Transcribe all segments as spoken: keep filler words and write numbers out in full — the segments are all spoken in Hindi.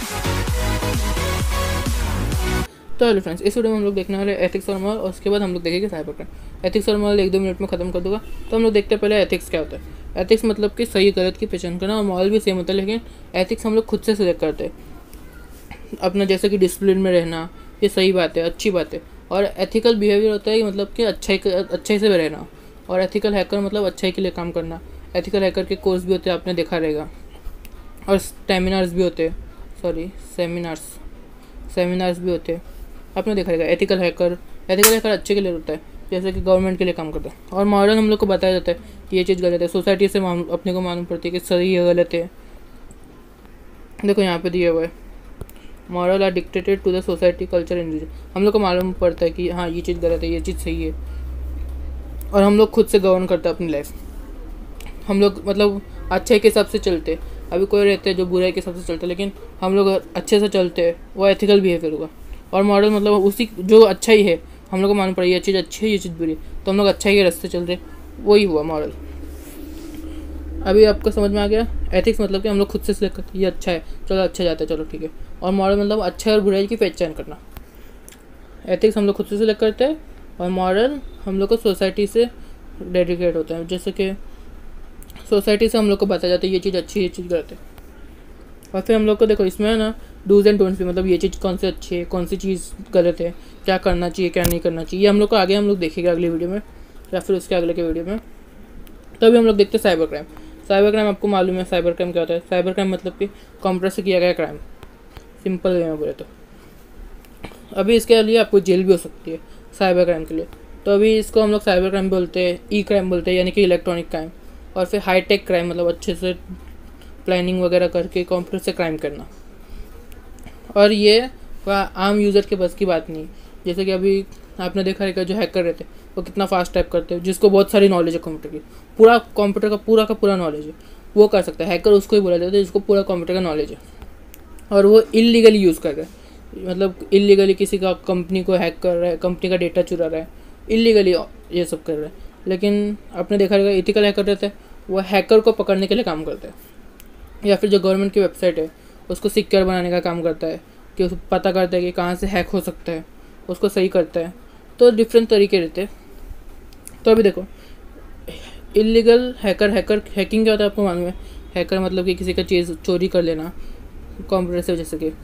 तो हेलो फ्रेंड्स, इस वीडियो में हम लोग देखने वाले एथिक्स और मॉरल, और उसके बाद हम लोग देखेंगे साइबर क्राइम। एथिक्स और मॉरल एक दो मिनट में खत्म कर दूंगा। तो हम लोग देखते हैं पहले एथिक्स क्या होता है। एथिक्स मतलब कि सही गलत की पहचान करना, और मॉरल भी सेम होता है, लेकिन एथिक्स हम लोग खुद से सिलेक्ट करते हैं अपना, जैसे कि डिसिप्लिन में रहना, ये सही बात है, अच्छी बात है। और एथिकल बिहेवियर होता है मतलब कि अच्छाई अच्छाई से रहना। और एथिकल हैकर मतलब अच्छाई के लिए काम करना। एथिकल हैकर के कोर्स भी होते हैं, आपने देखा रहेगा, और सेमिनार्स भी होते हैं, सॉरी सेमिनार्स सेमिनार्स भी होते हैं, आपने देखा रहेगा। एथिकल हैकर एथिकल हैकर अच्छे के लिए होता है, जैसे कि गवर्नमेंट के लिए काम करता है। और मॉरल हम लोग को बताया जाता है कि ये चीज़ गलत है, सोसाइटी से अपने को मालूम पड़ती है कि सही है गलत है। देखो यहाँ पे दिया हुआ है, moral are dictated to the society culture individual. हम लोग को मालूम पड़ता है कि हाँ ये चीज़ गलत है, ये चीज़ सही है, और हम लोग खुद से गवर्न करते हैं अपनी लाइफ। हम लोग मतलब अच्छे के हिसाब से चलते हैं। अभी कोई रहते हैं जो बुराई के हिसाब से चलते हैं, लेकिन हम लोग अच्छे से चलते हैं, वो एथिकल बिहेवियर होगा। और मॉरल मतलब उसी जो अच्छा ही है, हम लोग को मालूम पड़ा ये चीज़ अच्छी है, ये चीज़ बुरी है, तो हम लोग अच्छा ही के रास्ते चल रहे, वही हुआ मॉरल। अभी आपको समझ में आ गया। एथिक्स मतलब कि हम लोग खुद से सिलेक्ट करते, ये अच्छा है, चलो अच्छा जाता है, चलो ठीक है। और मॉरल मतलब अच्छा और बुराई की पहचान करना। एथिक्स हम लोग खुद से सिलेक्ट करते हैं, और मॉरल हम लोग को सोसाइटी से डेडिकेट होता है, जैसे कि सोसाइटी से हम लोग को बताया जाता है ये चीज़ अच्छी है, ये चीज़ गलत है। और फिर हम लोग को देखो इसमें ना डूज एंड डोंट्स भी, मतलब ये चीज़ कौन सी अच्छी है, कौन सी चीज़ गलत है, क्या करना चाहिए, क्या नहीं करना चाहिए, ये हम लोग को आगे हम लोग देखेंगे अगली वीडियो में, या फिर उसके अगले के वीडियो में। तो अभी हम लोग देखते हैं साइबर क्राइम। साइबर क्राइम आपको मालूम है साइबर क्राइम क्या होता है। साइबर क्राइम मतलब कि कंप्यूटर से किया गया क्राइम, सिंपल वे में बोले तो। अभी इसके लिए आपको जेल भी हो सकती है साइबर क्राइम के लिए। तो अभी इसको हम लोग साइबर क्राइम बोलते हैं, ई क्राइम बोलते हैं, यानी कि इलेक्ट्रॉनिक क्राइम। और फिर हाईटेक क्राइम मतलब अच्छे से प्लानिंग वगैरह करके कंप्यूटर से क्राइम करना। और ये आम यूज़र के बस की बात नहीं। जैसे कि अभी आपने देखा है कि जो हैकर रहते हैं वो कितना फास्ट टाइप करते हैं, जिसको बहुत सारी नॉलेज है कंप्यूटर की, पूरा कंप्यूटर का पूरा का पूरा नॉलेज है, वो कर सकता है। हैकर उसको ही बोला जाता है जिसको पूरा कंप्यूटर का नॉलेज है, और वो इलीगली यूज़ कर रहा है, मतलब इलीगली किसी का कंपनी को हैक कर रहा है, कंपनी का डेटा चुरा रहा है, इलीगली ये सब कर रहा है। लेकिन आपने देखा रहेगा एथिकल हैकर रहते हैं, वो हैकर को पकड़ने के लिए काम करते हैं, या फिर जो गवर्नमेंट की वेबसाइट है उसको सिक्योर बनाने का काम करता है, कि उसको पता करता है कि कहाँ से हैक हो सकता है, उसको सही करता है। तो डिफरेंट तरीके रहते हैं। तो अभी देखो इलीगल हैकर हैकर हैकिंग क्या होता है आपको मालूम है। हैकर मतलब कि किसी का चीज़ चोरी कर लेना कंप्यूटर से, जैसे कि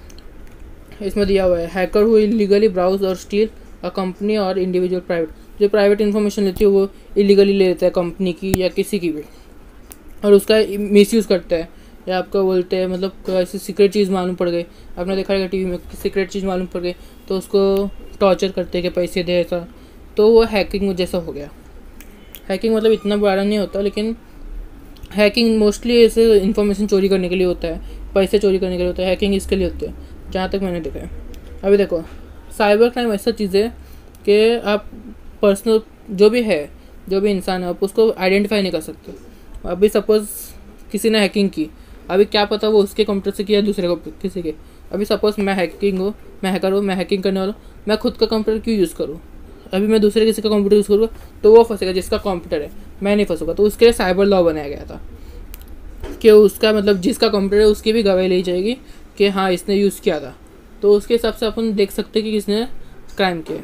इसमें दिया हुआ है हैकर हु इलीगली ब्राउज और स्टील अ कंपनी और इंडिविजुअल प्राइवेट। जो प्राइवेट इन्फॉर्मेशन लेती है वो इलीगली ले लेता है कंपनी की या किसी की भी, और उसका मिसयूज़ करता है, या आपको बोलते हैं मतलब ऐसी सीक्रेट चीज़ मालूम पड़ गई, आपने देखा है टीवी में सीक्रेट चीज़ मालूम पड़ गई तो उसको टॉर्चर करते हैं कि पैसे दे ऐसा, तो वो हैकिंग जैसा हो गया। हैकिंग मतलब इतना बड़ा नहीं होता, लेकिन हैकिंग मोस्टली ऐसे इन्फॉर्मेशन चोरी करने के लिए होता है, पैसे चोरी करने के लिए होता है। हैकिंग इसके लिए होती है जहाँ तक मैंने देखा है। अभी देखो साइबर क्राइम ऐसा चीज़ है कि आप पर्सनल जो भी है, जो भी इंसान है, आप उसको आइडेंटिफाई नहीं कर सकते। अभी सपोज़ किसी ने हैकिंग की, अभी क्या पता वो उसके कंप्यूटर से किया दूसरे को किसी के। अभी सपोज़ मैं हैकिंग हूँ, मैं हैकर हूँ, मैं हैकिंग करने वाला हूँ, मैं खुद का कंप्यूटर क्यों यूज़ करूँ। अभी मैं दूसरे किसी का कंप्यूटर यूज़ करूँगा तो वो फंसेगा जिसका कंप्यूटर है, मैं नहीं फंसूंगा। तो उसके लिए साइबर लॉ बनाया गया था कि उसका मतलब जिसका कंप्यूटर है उसकी भी गवाही ली जाएगी कि हाँ इसने यूज़ किया था। तो उसके हिसाब से अपन देख सकते हैं कि किसने क्राइम किया।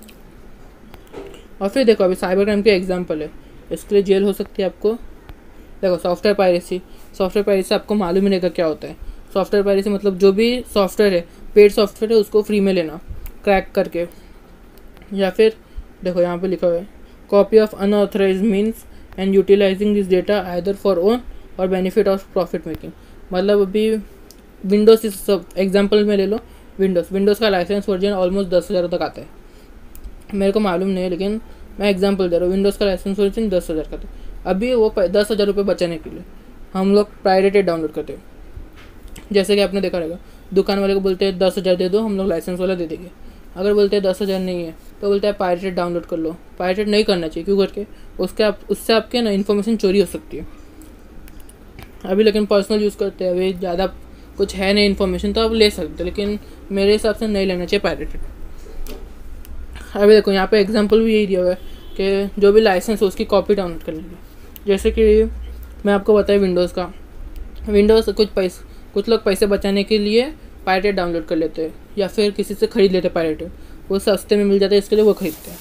और फिर देखो अभी साइबर क्राइम के एग्जाम्पल है, इसके लिए जेल हो सकती है आपको। देखो सॉफ्टवेयर पायरेसी, सॉफ्टवेयर पायरेसी आपको मालूम ही नहीं क्या होता है। सॉफ्टवेयर पायरेसी मतलब जो भी सॉफ्टवेयर है, पेड सॉफ्टवेयर है, उसको फ्री में लेना क्रैक करके। या फिर देखो यहाँ पे लिखा हुआ है copy of unauthorised means and utilising this data either for own और बेनिफिट ऑफ प्रॉफिट मेकिंग। मतलब अभी विंडोज़ इस सब एग्जाम्पल में ले लो, विंडोज़ विंडोज़ का लाइसेंस वर्जन ऑलमोस्ट दस हज़ार तक आता है, मेरे को मालूम नहीं है लेकिन मैं एग्जांपल दे रहा हूँ। विंडोज़ का लाइसेंस वर्जन दस हज़ार का था। अभी वो दस हज़ार रुपये बचाने के लिए हम लोग पायरेटेड डाउनलोड करते हैं। जैसे कि आपने देखा रहेगा दुकान वाले को बोलते हैं दस हज़ार दे दो, हम लोग लाइसेंस वाला दे देंगे। अगर बोलते हैं दस हज़ार नहीं है तो बोलते हैं पायरेटेड डाउनलोड कर लो। पायरेटेड नहीं करना चाहिए, क्यों करके उसके आप उससे आपके ना इन्फॉर्मेशन चोरी हो सकती है। अभी लेकिन पर्सनल यूज़ करते हैं, अभी ज़्यादा कुछ है नहीं इन्फॉर्मेशन तो आप ले सकते, लेकिन मेरे हिसाब से नहीं लेना चाहिए पायरेटेड। अभी देखो यहाँ पे एग्जांपल भी यही दिया हुआ है कि जो भी लाइसेंस हो उसकी कॉपी डाउनलोड कर लीजिए। जैसे कि मैं आपको बताया विंडोज़ का, विंडोज़ कुछ पैसे कुछ लोग पैसे बचाने के लिए पायरेटेड डाउनलोड कर लेते हैं या फिर किसी से ख़रीद लेते हैं पायरेटेड, वो सस्ते में मिल जाता है इसके लिए वो ख़रीदते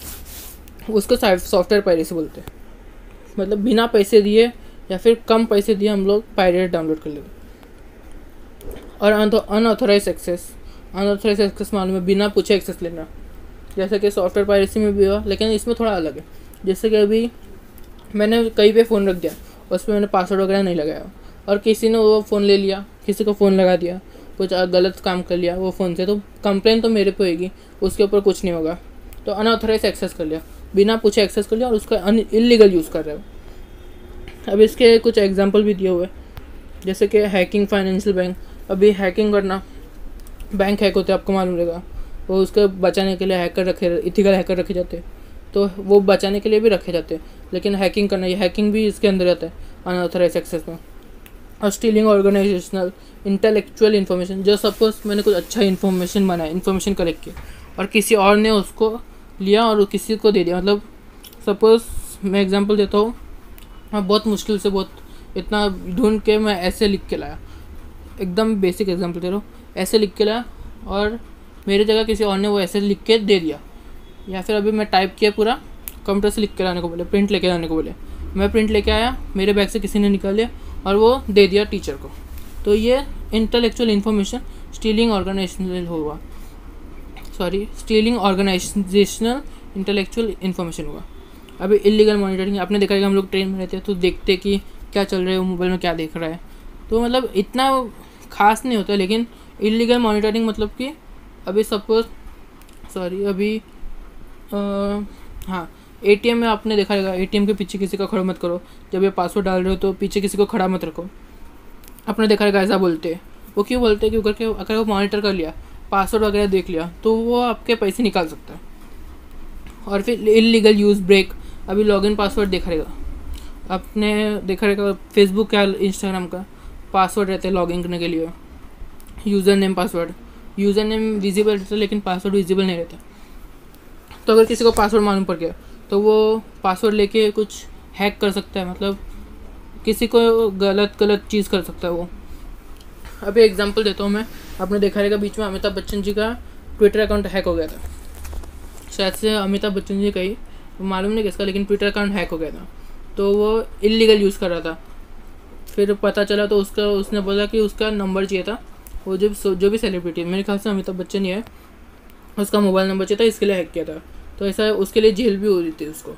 हैं। उसको सॉफ्टवेयर पायरेसी बोलते हैं, मतलब बिना पैसे दिए या फिर कम पैसे दिए हम लोग पायरेटेड डाउनलोड कर लेते हैं। और अनऑथोराइज एक्सेस, अनऑथोराइज एक्सेस मालूम है, बिना पूछे एक्सेस लेना, जैसे कि सॉफ्टवेयर पायरेसी में भी हुआ, लेकिन इसमें थोड़ा अलग है। जैसे कि अभी मैंने कहीं पे फ़ोन रख दिया, उस पर मैंने पासवर्ड वगैरह नहीं लगाया और किसी ने वो फ़ोन ले लिया, किसी को फ़ोन लगा दिया, कुछ गलत काम कर लिया वो फ़ोन से, तो कंप्लेन तो मेरे पे होगी, उसके ऊपर कुछ नहीं होगा। तो अनऑथोराइज एक्सेस कर लिया, बिना पूछे एक्सेस कर लिया और उसका इलीगल यूज़ कर रहे हो। अब इसके कुछ एग्जांपल भी दिए हुए, जैसे कि हैकिंग फाइनेंशियल बैंक। अभी हैकिंग करना, बैंक हैक होते हैं, आपको मालूम रहेगा, वो उसको बचाने के लिए हैकर रखे, इथिकल हैकर रखे जाते हैं, तो वो बचाने के लिए भी रखे जाते हैं। लेकिन हैकिंग करना, ये हैकिंग भी इसके अंदर आता है अनऑथराइज एक्सेस में। और स्टीलिंग ऑर्गेनाइजेशनल इंटेलेक्चुअल इन्फॉर्मेशन, जो सपोज मैंने कुछ अच्छा इन्फॉर्मेशन बनाया, इन्फॉर्मेशन कलेक्ट किया और किसी और ने उसको लिया और किसी को दे दिया। मतलब सपोज़ मैं एग्जांपल देता हूँ, मैं बहुत मुश्किल से, बहुत इतना ढूंढ के मैं ऐसे लिख के लाया, एकदम बेसिक एग्जांपल दे रहा हूँ, ऐसे लिख के लाया और मेरी जगह किसी और ने वो ऐसे लिख के दे दिया। या फिर अभी मैं टाइप किया पूरा, कंप्यूटर से लिख के लाने को बोले, प्रिंट लेके आने को बोले, मैं प्रिंट लेके आया, मेरे बैग से किसी ने निकाल लिया और वो दे दिया टीचर को। तो ये इंटेलेक्चुअल इन्फॉर्मेशन स्टीलिंग ऑर्गेनाइजेशनल हुआ, sorry stealing organisational intellectual information हुआ। अभी इलीगल मॉनिटरिंग, आपने देखा है कि हम लोग ट्रेन में रहते हैं तो देखते कि क्या चल रहा है, मोबाइल में क्या देख रहा है, तो मतलब इतना खास नहीं होता। लेकिन इलीगल मॉनिटरिंग मतलब कि अभी सपोज सॉरी अभी आ, हाँ एटीएम में आपने देखा रहेगा, एटीएम के पीछे किसी का खड़ा मत करो, जब ये पासवर्ड डाल रहे हो तो पीछे किसी को खड़ा मत रखो। आपने देखा रहेगा ऐसा बोलते हैं, वो क्यों बोलते हैं कि अगर के अगर वो मॉनिटर कर लिया, पासवर्ड वगैरह देख लिया तो वो आपके पैसे निकाल सकता है। और फिर इलीगल यूज़ ब्रेक, अभी लॉगिन पासवर्ड देखा रहेगा, आपने देखा रहेगा फेसबुक या इंस्टाग्राम का पासवर्ड रहता है लॉगिन करने के लिए, user name password, user name visible रहता है लेकिन पासवर्ड विजिबल नहीं रहता। तो अगर किसी को पासवर्ड मालूम पड़ गया तो वो पासवर्ड लेके कुछ हैक कर सकता है, मतलब किसी को गलत गलत चीज़ कर सकता है वो। अभी एग्जांपल देता हूँ मैं, आपने देखा रहेगा बीच में अमिताभ बच्चन जी का ट्विटर अकाउंट हैक हो गया था, शायद से अमिताभ बच्चन जी का ही, मालूम नहीं किसका, लेकिन ट्विटर अकाउंट हैक हो गया था। तो वो इलीगल यूज़ कर रहा था, फिर पता चला तो उसका उसने बोला कि उसका नंबर चाहिए था, वो जो जो भी सेलिब्रिटी, मेरे ख्याल से अमिताभ बच्चन ही है, उसका मोबाइल नंबर चाहिए था, इसके लिए हैक किया था। तो ऐसा उसके लिए जेल भी हो रही थी उसको।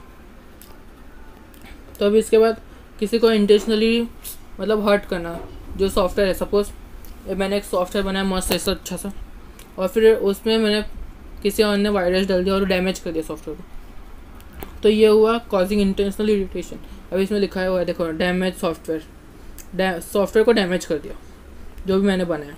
तो अभी इसके बाद किसी को इंटेंशनली मतलब हर्ट करना, जो सॉफ्टवेयर है, सपोज मैंने एक सॉफ्टवेयर बनाया मस्त ऐसा अच्छा सा, और फिर उसमें मैंने किसी और ने वायरस डाल दिया और डैमेज कर दिया सॉफ्टवेयर को, तो ये हुआ कॉजिंग इंटेंशनल इरिटेशन। अभी इसमें लिखा हुआ है देखो, डैमेज सॉफ्टवेयर, सॉफ्टवेयर को डैमेज कर दिया जो भी मैंने बनाया।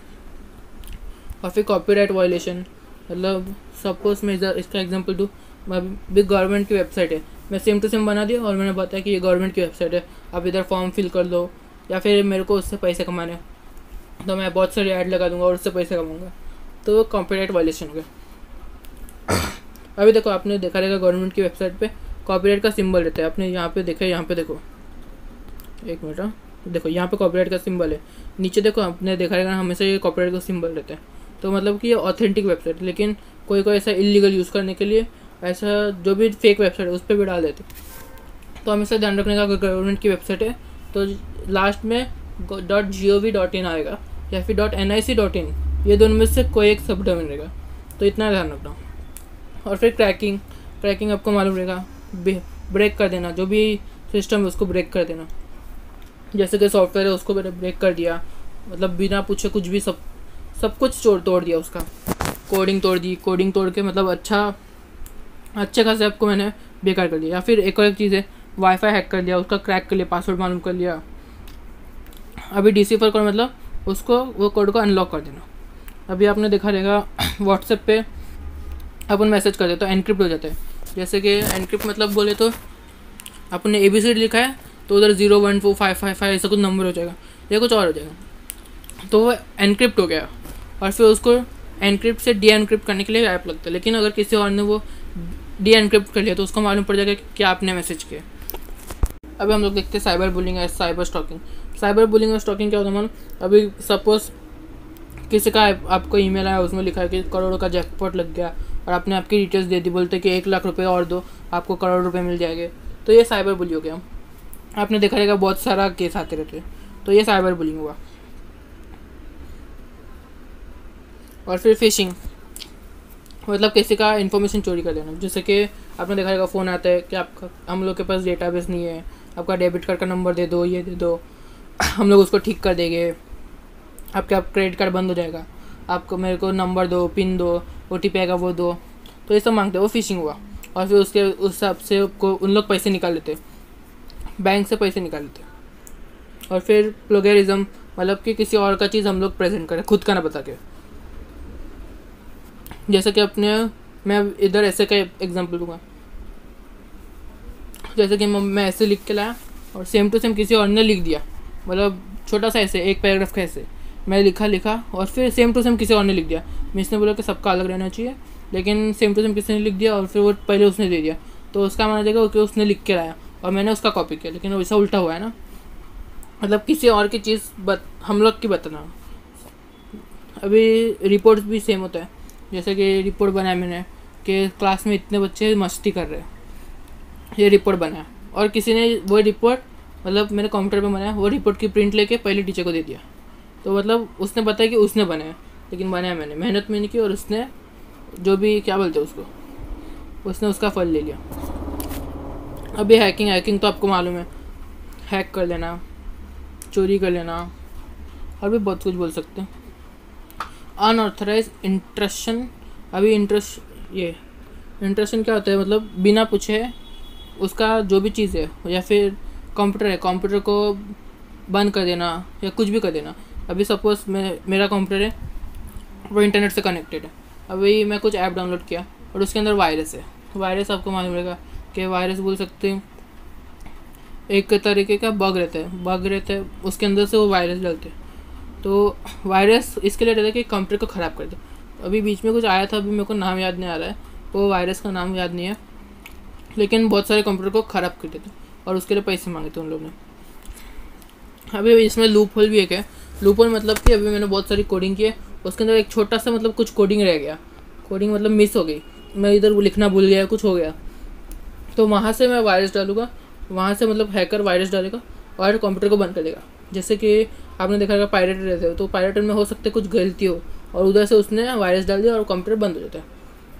और फिर कॉपीराइट वायलेशन, मतलब सपोज मैं इसका एग्जांपल दूँ, भी गवर्नमेंट की वेबसाइट है, मैं सेम टू सेम बना दिया और मैंने बताया कि ये गवर्नमेंट की वेबसाइट है, आप इधर फॉर्म फिल कर दो, या फिर मेरे को उससे पैसे कमाने, तो मैं बहुत सारी ऐड लगा दूंगा और उससे पैसे कमाऊंगा, तो वो कॉपीराइट वायलेशन हो गया। अभी देखो, आपने देखा रहेगा गवर्नमेंट की वेबसाइट पे कॉपीराइट का सिंबल रहता है, आपने यहाँ पे देखा, यहाँ पे देखो, एक मिनट, देखो यहाँ पे कॉपीराइट का सिंबल है, नीचे देखो आपने देखा रहेगा हमेशा ये कॉपीराइट का सिंबल रहता है। तो मतलब कि ये ऑथेंटिक वेबसाइट है, लेकिन कोई कोई ऐसा इलीगल यूज़ करने के लिए ऐसा जो भी फेक वेबसाइट है उस पर भी डाल देते। तो हमेशा ध्यान रखने का, अगर गवर्नमेंट की वेबसाइट है तो लास्ट में dot G O V dot in आएगा या फिर dot N I C dot in, ये दोनों में से कोई एक सब डोमेन रहेगा, तो इतना ध्यान रखना। और फिर क्रैकिंग, क्रैकिंग आपको मालूम रहेगा, ब्रेक कर देना, जो भी सिस्टम है उसको ब्रेक कर देना, जैसे कि सॉफ्टवेयर है उसको ब्रेक कर दिया, मतलब बिना पूछे कुछ भी सब सब कुछ तोड़ तोड़ दिया, उसका कोडिंग तोड़ दी, कोडिंग तोड़ के मतलब अच्छा अच्छे खासे आपको मैंने बेकार कर दिया। या फिर एक और एक चीज़ है, वाईफाई हैक कर दिया, उसका क्रैक कर लिया, पासवर्ड मालूम कर लिया। अभी डिसिफर कोड मतलब उसको वो कोड को अनलॉक कर देना। अभी आपने देखा रहेगा व्हाट्सएप पे अपन मैसेज कर देते तो एनक्रिप्ट हो जाता है, जैसे कि एनक्रिप्ट मतलब बोले तो आपने ए बी सी डी लिखा है तो उधर zero one four five five five ऐसा कुछ नंबर हो जाएगा या कुछ और हो जाएगा, तो वो एनक्रिप्ट हो गया। और फिर उसको एनक्रिप्ट से डी एनक्रिप्ट करने के लिए ऐप लगता है, लेकिन अगर किसी और ने वो डी एनक्रिप्ट कर लिया तो उसको मालूम पड़ जाएगा कि क्या आपने मैसेज किया। अभी हम लोग देखते हैं साइबर बुलिंग या साइबर स्टॉकिंग। साइबर बुलिंग और स्टॉकिंग क्या होता है मालूम? अभी सपोज किसी का आपको ईमेल आया, उसमें लिखा है कि करोड़ों का जैकपॉट लग गया और आपने आपकी डिटेल्स दे दी, बोलते कि एक लाख रुपए और दो आपको करोड़ रुपए मिल जाएंगे, तो ये साइबर बुली हो गया। आपने देखा रहेगा बहुत सारा केस आते रहते हैं, तो ये साइबर बुलिंग हुआ। और फिर फिशिंग मतलब किसी का इन्फॉर्मेशन चोरी कर लेना, जैसे कि आपने देखा रहेगा फ़ोन आता है कि आपका हम लोग के पास डेटाबेस नहीं है, आपका डेबिट कार्ड का नंबर दे दो, ये दे दो, हम लोग उसको ठीक कर देंगे, आपका आप क्रेडिट कार्ड बंद हो जाएगा, आपको मेरे को नंबर दो, पिन दो, ओ टी पी आएगा वो दो, तो ये सब मांगते हैं, वो फिशिंग हुआ। और फिर उसके उस हिसाब से को उन लोग पैसे निकाल लेते, बैंक से पैसे निकाल लेते। और फिर प्लेगरिज्म मतलब कि किसी और का चीज़ हम लोग प्रेजेंट करें खुद का ना बता के, जैसे कि अपने मैं इधर ऐसे का एग्जांपल दूंगा, जैसे कि मैं ऐसे लिख के लाया और सेम टू सेम किसी और ने लिख दिया, मतलब छोटा सा ऐसे एक पैराग्राफ का ऐसे मैं लिखा लिखा और फिर सेम टू सेम किसी और ने लिख दिया। मिस ने बोला कि सबका अलग रहना चाहिए, लेकिन सेम टू सेम किसी ने लिख दिया और फिर वो पहले उसने दे दिया, तो उसका माना जाएगा कि उसने लिख के लाया और मैंने उसका कॉपी किया, लेकिन वैसा उल्टा हुआ है ना, मतलब किसी और की चीज़ बत हम लोग की बताना। अभी रिपोर्ट्स भी सेम होता है, जैसे कि रिपोर्ट बनाया मैंने कि क्लास में इतने बच्चे मस्ती कर रहे हैं, ये रिपोर्ट बनाया और किसी ने वो रिपोर्ट मतलब मेरे कंप्यूटर पे बनाया, वो रिपोर्ट की प्रिंट लेके पहले टीचर को दे दिया, तो मतलब उसने बताया कि उसने बनाया, लेकिन बनाया मैंने, मेहनत मैंने की और उसने जो भी क्या बोलते हैं उसको, उसने उसका फल ले लिया। अभी हैकिंग हैकिंग तो आपको मालूम है, हैक कर लेना, चोरी कर लेना, और भी बहुत कुछ बोल सकते हैं। अनऑथराइज इंट्रशन, अभी इंट्रस्ट ये इंट्रशन क्या होता है, मतलब बिना पूछे उसका जो भी चीज़ है, या फिर कंप्यूटर है, कंप्यूटर को बंद कर देना या कुछ भी कर देना। अभी सपोज मैं मेरा कंप्यूटर है वो इंटरनेट से कनेक्टेड है, अभी मैं कुछ ऐप डाउनलोड किया और उसके अंदर वायरस है, वायरस आपको मालूम रहेगा कि वायरस बोल सकते हैं एक तरीके का बग रहता है, बग रहता है उसके अंदर से वो वायरस डालते हैं, तो वायरस इसके लिए रहता है कि कंप्यूटर को ख़राब कर दे। अभी बीच में कुछ आया था, अभी मेरे को नाम याद नहीं आ रहा है, वो वायरस का नाम याद नहीं है, लेकिन बहुत सारे कंप्यूटर को ख़राब कर देते और उसके लिए पैसे मांगे थे उन लोगों ने। अभी इसमें लूप होल भी एक है, लूप होल मतलब कि अभी मैंने बहुत सारी कोडिंग की है, उसके अंदर एक छोटा सा मतलब कुछ कोडिंग रह गया, कोडिंग मतलब मिस हो गई, मैं इधर वो लिखना भूल गया, कुछ हो गया, तो वहाँ से मैं वायरस डालूंगा, वहाँ से मतलब हैकर वायरस डालेगा और कंप्यूटर को बंद कर देगा। जैसे कि आपने देखा होगा पायरेट रहते हो, तो पायरेट में हो सकता है कुछ गलती हो और उधर से उसने वायरस डाल दिया और कंप्यूटर बंद हो जाता है।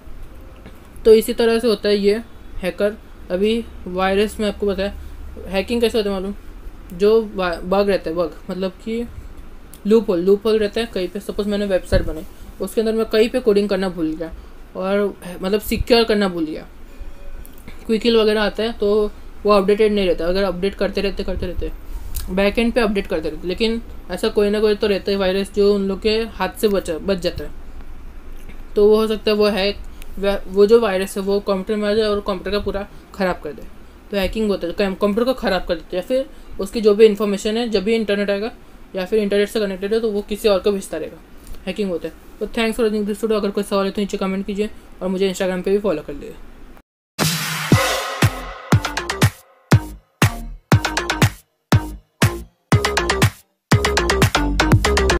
तो इसी तरह से होता है ये हैकर। अभी वायरस में आपको बताया हैकिंग कैसे होता है मालूम, जो बग रहता है, बग मतलब कि लूप होल, लूप होल रहता है कहीं पे। सपोज मैंने वेबसाइट बनाई, उसके अंदर मैं कहीं पे कोडिंग करना भूल गया और मतलब सिक्योर करना भूल गया, क्विकिल वगैरह आता है तो वो अपडेटेड नहीं रहता, अगर अपडेट करते रहते करते रहते बैक एंड पे अपडेट करते रहते, लेकिन ऐसा कोई ना कोई तो रहता है वायरस जो उन लोग के हाथ से बचा बच जाता है, तो वो हो सकता है वो हैक वो जो वायरस है वो कंप्यूटर में आ जाए और कंप्यूटर का पूरा ख़राब कर दे, तो हैकिंग होता है, कंप्यूटर को ख़राब कर देते हैं, या फिर उसकी जो भी इन्फॉर्मेशन है जब भी इंटरनेट आएगा या फिर इंटरनेट से कनेक्टेड है तो वो किसी और को भेजता रहेगा, हैकिंग होता है। तो thanks for watching this video. अगर कोई सवाल है तो नीचे कमेंट कीजिए और मुझे इंस्टाग्राम पे भी फॉलो कर लीजिए।